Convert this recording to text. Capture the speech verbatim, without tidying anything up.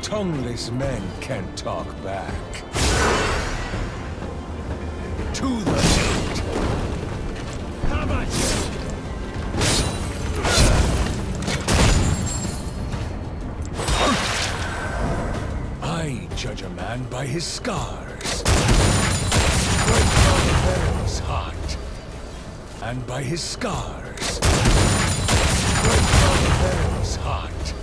Tongueless men can't talk back. To the gate! How about you? I judge a man by his scars. Great Father's heart. And by his scars. Great Father's heart.